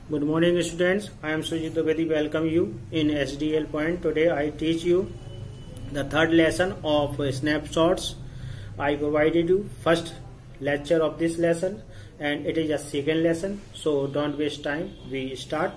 Good morning students, I am Sujit Dwivedi. Welcome you in SDL point. Today I teach you the third lesson of Snapshots. I provided you first lecture of this lesson and it is a second lesson, so don't waste time. We start.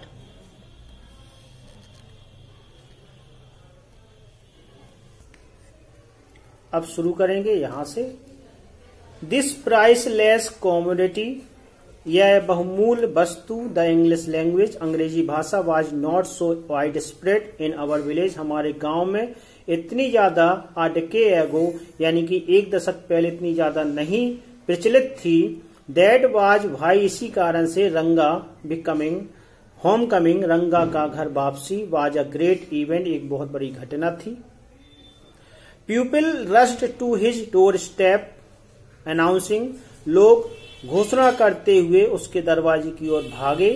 अब शुरू करेंगे यहाँ से. This priceless commodity, यह बहुमूल्य वस्तु, the English language, अंग्रेजी भाषा, was not so wide spread in our village, हमारे गांव में इतनी ज्यादा आ डेकेड एगो यानी कि एक दशक पहले इतनी ज्यादा नहीं प्रचलित थी. दैट वाज भाई, इसी कारण से रंगा बिकमिंग होम कमिंग, रंगा का घर वापसी, वाज अ ग्रेट इवेंट, एक बहुत बड़ी घटना थी. People rushed to his doorstep announcing, लोग घोषणा करते हुए उसके दरवाजे की ओर भागे.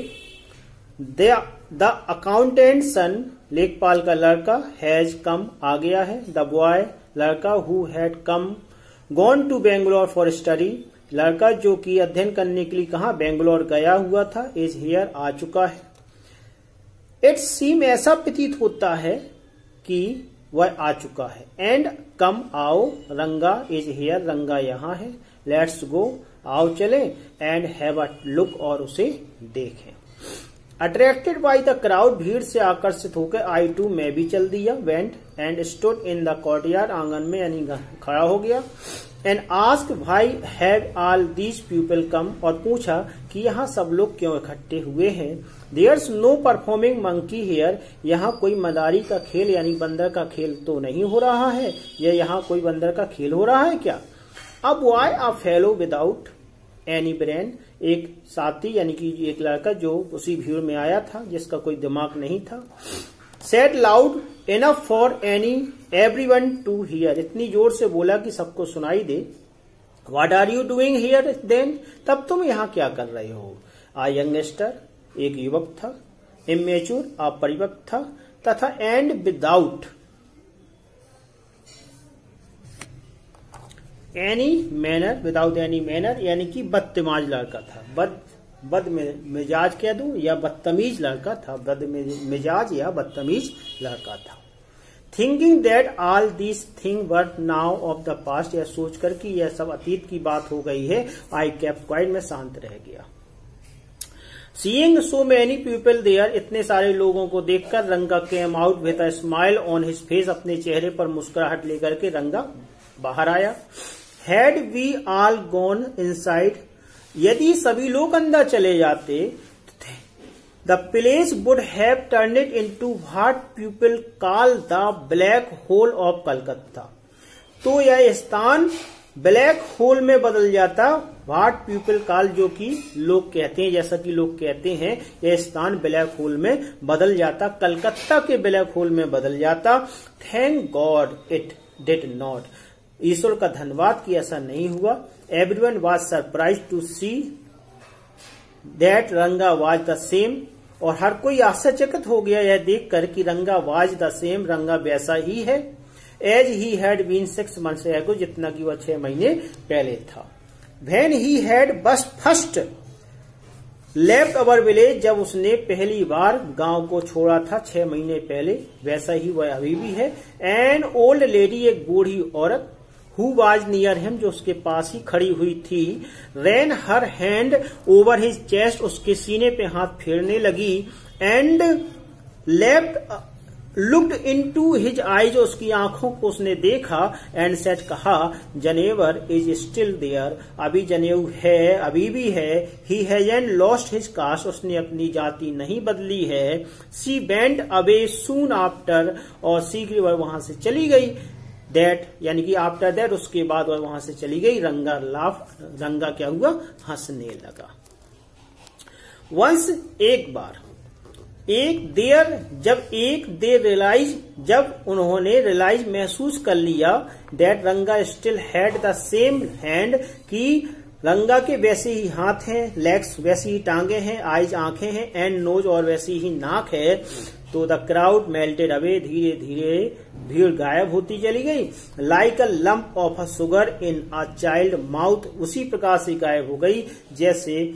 द अकाउंटेंट सन, लेखपाल का लड़का, हैज कम, आ गया है. द बॉय, लड़का, who had come gone to Bangalore for study, लड़का जो कि अध्ययन करने के लिए कहा बेंगलोर गया हुआ था, इज हियर, आ चुका है. इट सीम, ऐसा प्रतीत होता है कि वह आ चुका है. एंड कम, आओ, रंगा इज हियर, रंगा यहाँ है. लेट्स गो, आओ चले. एंड हैव अ लुक, और उसे देखें. अट्रैक्टेड बाय द क्राउड, भीड़ से आकर्षित होकर, आई टू, मैं भी चल दिया. Went and stood in the courtyard, आंगन में यानी खड़ा हो गया. एंड आस्क, भाई had all these people come, और पूछा कि यहाँ सब लोग क्यों इकट्ठे हुए हैं. There's no performing monkey here, यहाँ कोई मदारी का खेल यानी बंदर का खेल तो नहीं हो रहा है. या यहाँ कोई बंदर का खेल हो रहा है क्या. अब why a fellow without any brain, एक साथी यानी कि एक लड़का जो उसी भीड़ में आया था जिसका कोई दिमाग नहीं था. Said loud enough for everyone to hear, इतनी जोर से बोला कि सबको सुनाई दे. What are you doing here then, तब तुम यहाँ क्या कर रहे हो. आ यंगस्टर, एक युवक था. इमेच्योर, अपरिपक्व था. तथा and without any manner, without any manner यानी कि बदतमीज लड़का था. बद मिजाज कह दूं या बदतमीज लड़का था. बद मिजाज या बदतमीज लड़का था. Thinking that all this thing were now of the past, यह सोचकर कि यह सब अतीत की बात हो गई है. आई केप्ट क्वाइट, में शांत रह गया. Seeing so many people there, इतने सारे लोगों को देखकर Ranga came out with a smile on his face, अपने चेहरे पर मुस्कुराहट लेकर के रंगा बाहर आया. Had we all gone inside, यदि सभी लोग अंदर चले जाते, the place would have turn it into what people call the black hole of Calcutta, तो यह स्थान ब्लैक होल में बदल जाता. व्हाट पीपल कॉल, जो कि लोग कहते हैं, जैसा कि लोग कहते हैं, यह स्थान ब्लैक होल में बदल जाता, कलकत्ता के ब्लैक होल में बदल जाता. Thank God it did not, ईश्वर का धन्यवाद कि ऐसा नहीं हुआ. Everyone was surprise to see that Ranga was the same, और हर कोई आश्चर्यचकित हो गया यह देखकर कि रंगा वाज द सेम, रंगा वैसा ही है. As he had been 6 months एगो, जितना कि वह 6 महीने पहले था. व्हेन ही हैड बस फर्स्ट लेफ्ट अवर विलेज, जब उसने पहली बार गांव को छोड़ा था 6 महीने पहले, वैसा ही वह अभी भी है. एन ओल्ड लेडी, एक बूढ़ी औरत, हु वाज नियर हिम, जो उसके पास ही खड़ी हुई थी, ran her hand over his chest, उसके सीने पे हाथ फेरने लगी. And left looked into his eyes, उसकी आंखों को उसने देखा. एंड सेट, कहा, जनेवर इज स्टिल देयर, अभी जनेऊ है, अभी भी है. He hasn't lost his caste, उसने अपनी जाति नहीं बदली है. She went away soon after, और शीघ्र वह वहां से चली गई. दैट यानी कि आफ्टर दैट, उसके बाद वह वहां से चली गई. रंगा लाफ, रंगा क्या हुआ, हंसने लगा. वंस, एक बार. एक देर रियलाइज, जब उन्होंने रियलाइज महसूस कर लिया, that Ranga still had the same hand, कि रंगा के वैसे ही हाथ हैं, लेग्स वैसी ही टांगे हैं, आईज आंखें हैं, एंड नोज और वैसी ही नाक है. तो द क्राउड मेल्टेड अवे, धीरे धीरे भीड़ गायब होती चली गई. Like a lump of a sugar in a child mouth, उसी प्रकार से गायब हो गई जैसे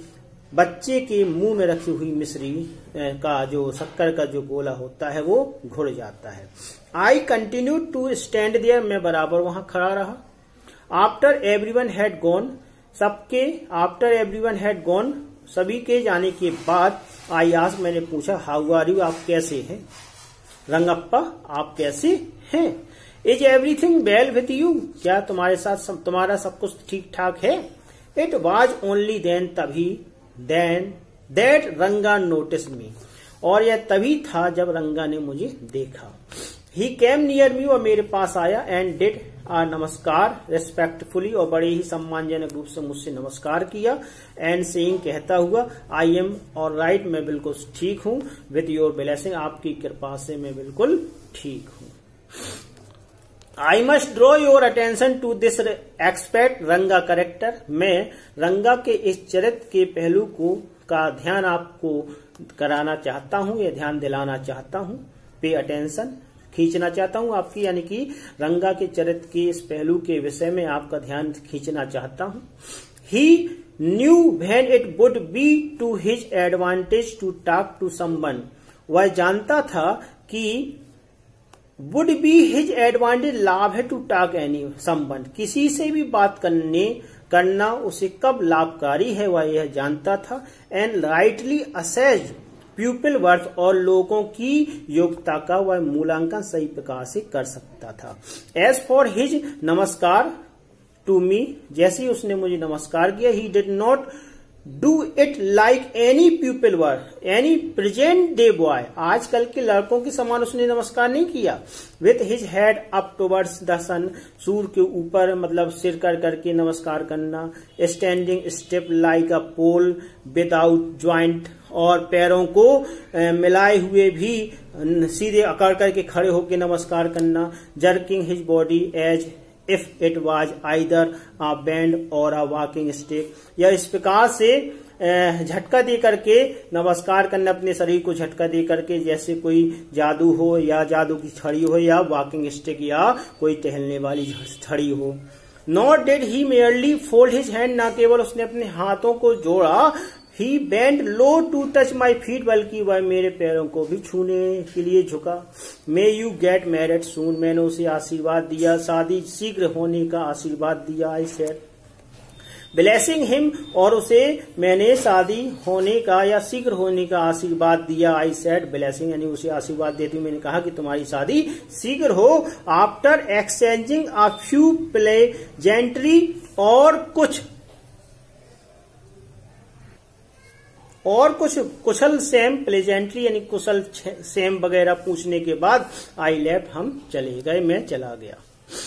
बच्चे के मुंह में रखी हुई मिश्री का जो शक्कर का जो गोला होता है वो घुल जाता है। I continue to stand there, मैं बराबर वहां खड़ा रहा। After everyone had gone, after everyone had gone, सभी के जाने के बाद, आई आस्क्ड, मैंने पूछा, हाउ आर यू, आप कैसे हैं? रंगप्पा, आप कैसे हैं? Is everything well with you, क्या तुम्हारे साथ तुम्हारा सब कुछ ठीक ठाक है? इट वॉज ओनली देन, तभी, then that Ranga notice me, और यह तभी था जब रंगा ने मुझे देखा। ही केम नियर मी, और मेरे पास आया, एंड डिड आ नमस्कार रेस्पेक्टफुली, और बड़े ही सम्मानजनक रूप से मुझसे नमस्कार किया। एंड सेइंग, कहता हुआ, आई एम ऑलराइट, मैं बिल्कुल ठीक हूँ। विथ योर ब्लेसिंग, आपकी कृपा से मैं बिल्कुल ठीक हूँ। I must draw your attention to this expect Ranga character, मैं रंगा के इस चरित्र के पहलू का ध्यान आपको कराना चाहता हूँ या ध्यान दिलाना चाहता हूँ। पे अटेंशन, खींचना चाहता हूँ आपकी, यानी कि रंगा के चरित्र के इस पहलू के विषय में आपका ध्यान खींचना चाहता हूँ। He knew when it would be to his advantage to talk to someone, वह जानता था कि वुड बी हिज एडवांटेज, लाभ है, टू टॉक एनी समवन, किसी से भी बात करना उसे कब लाभकारी है वह यह जानता था। And rightly assessed pupil worth, और लोगों की योग्यता का वह मूल्यांकन सही प्रकार से कर सकता था। एज फॉर हिज नमस्कार टू मी, जैसे ही उसने मुझे नमस्कार किया, he did not do it like any pupil worth, any present day boy, आजकल के लड़कों के समान उसने नमस्कार नहीं किया। With his head up towards the sun, सूर्य के ऊपर, मतलब सिर कर करके नमस्कार करना। Standing step like a pole without joint, और पैरों को मिलाए हुए भी सीधे अकड़ करके खड़े होकर नमस्कार करना। Jerking his body as if it was either a band or a walking stick, या इस प्रकार से झटका दे करके नमस्कार करना, अपने शरीर को झटका दे करके, जैसे कोई जादू हो या जादू की छड़ी हो या वॉकिंग स्टिक या कोई टहलने वाली छड़ी हो। Not did he merely fold his hand, ना केवल उसने अपने हाथों को जोड़ा, he bend low to touch my feet, बल्कि वह मेरे पैरों को भी छूने के लिए झुका। May you get married soon, मैंने उसे आशीर्वाद दिया, शादी शीघ्र होने का आशीर्वाद दिया। आई सेड ब्लेसिंग हिम, और उसे मैंने शादी होने का या शीघ्र होने का आशीर्वाद दिया। आई सेड ब्लेसिंग, यानी उसे आशीर्वाद देती मैंने कहा कि तुम्हारी शादी शीघ्र हो। After exchanging a few pleasantry, और कुछ कुशल सेम, प्लेजेंट्री यानी कुशल सेम वगैरह पूछने के बाद, आई लेफ्ट, हम चले गए, मैं चला गया।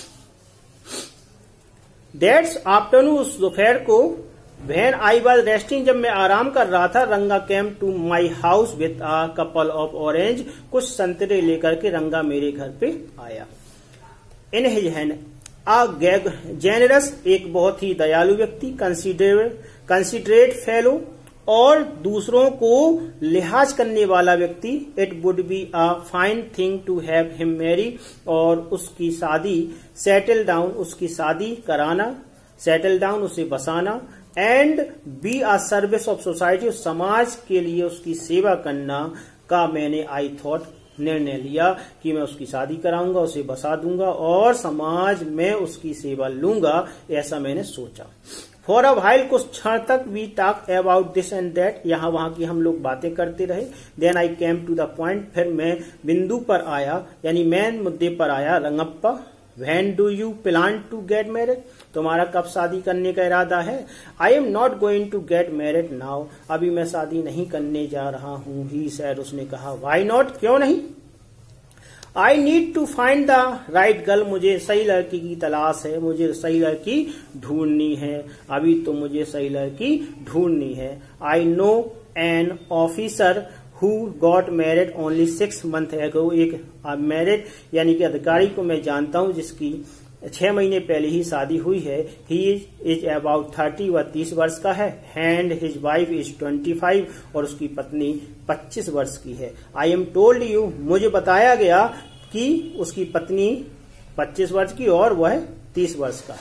दैट्स आफ्टरनून, उस दोपहर को, व्हेन आई वॉज रेस्टिंग, जब मैं आराम कर रहा था, Ranga came to my house with a couple of orange, कुछ संतरे लेकर के रंगा मेरे घर पे आया। In his hand a generous, एक बहुत ही दयालु व्यक्ति, कंसिडरेट फेलो, और दूसरों को लिहाज करने वाला व्यक्ति। It would be a fine thing to have him marry, और उसकी शादी, सेटल डाउन, उसकी शादी कराना, सेटल डाउन उसे बसाना। And be a service of society, समाज के लिए उसकी सेवा करना का मैंने आई थॉट, निर्णय लिया कि मैं उसकी शादी कराऊंगा, उसे बसा दूंगा और समाज में उसकी सेवा लूंगा, ऐसा मैंने सोचा। फॉर अ व्हाइल, कुछ क्षण तक we talk about this and that, यहाँ वहां की हम लोग बातें करते रहे। Then I came to the point, फिर मैं बिंदु पर आया, यानी मेन मुद्दे पर आया। Rangappa, when do you plan to get married, तुम्हारा कब शादी करने का इरादा है? I am not going to get married now, अभी मैं शादी नहीं करने जा रहा हूँ। ही सैड, उसने कहा। व्हाई नॉट, क्यों नहीं? I need to find the right girl, मुझे सही लड़की की तलाश है, मुझे सही लड़की ढूंढनी है, अभी तो मुझे सही लड़की ढूंढनी है। I know an officer who got married only 6 months ago, एक मैरिड यानी कि अधिकारी को मैं जानता हूं जिसकी 6 महीने पहले ही शादी हुई है। ही इज अबाउट 30, वह 30 वर्ष का है। एंड हिज वाइफ इज 25, और उसकी पत्नी 25 वर्ष की है। आई एम टोल्ड यू, मुझे बताया गया कि उसकी पत्नी 25 वर्ष की और वह 30 वर्ष का है।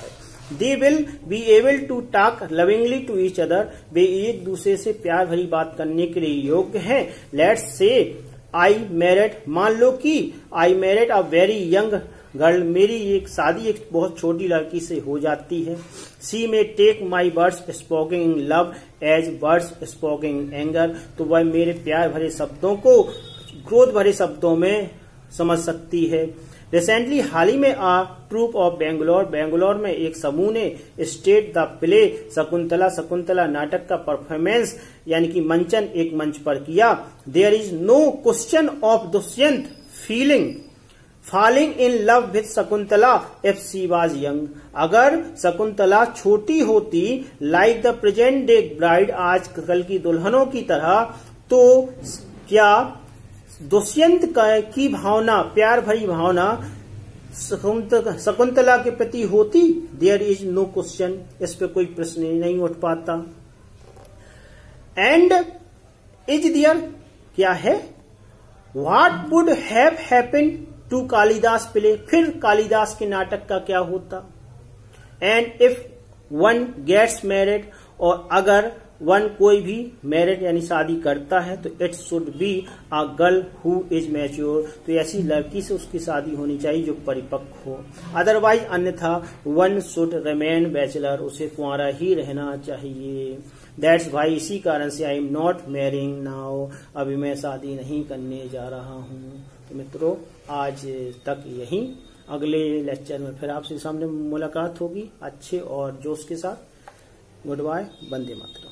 They will be able to talk lovingly to each other, वे एक दूसरे से प्यार भरी बात करने के लिए योग्य हैं। लेट्स से आई मैरिड, मान लो कि I married a very young girl, मेरी एक शादी एक बहुत छोटी लड़की से हो जाती है। She may take my words spoken in love as words spoken in anger, तो वह मेरे प्यार भरे शब्दों को क्रोध भरे शब्दों में समझ सकती है। रिसेंटली हाल ही में a troupe of Bangalore, Bangalore में एक समूह ने state the play Shakuntala, Shakuntala नाटक का परफॉर्मेंस यानी कि मंचन एक मंच पर किया। There is no question of Dushyant feeling falling in love with Shakuntala if she was young, अगर शकुंतला छोटी होती like the present day bride, आज कल की दुल्हनों की तरह, तो क्या दुष्यंत की भावना, प्यार भरी भावना शकुंतला के प्रति होती? देयर इज नो क्वेश्चन, इस पे कोई प्रश्न नहीं उठ पाता। एंड इज देयर, क्या है? What would have happened to Kalidas play, फिर कालिदास के नाटक का क्या होता? And if one gets married, और अगर वन कोई भी मैरिड यानी शादी करता है तो it should be a girl who is mature, तो ऐसी लड़की से उसकी शादी होनी चाहिए जो परिपक्व हो। अदरवाइज अन्यथा वन शुड रिमेन बैचलर, उसे कुंवारा ही रहना चाहिए। दैट्स वाई, इसी कारण से I am not marrying now, अभी मैं शादी नहीं करने जा रहा हूँ। तो मित्रों आज तक यही, अगले लेक्चर में फिर आपसे सामने मुलाकात होगी अच्छे और जोश के साथ। गुड बाय, वंदे मातरम।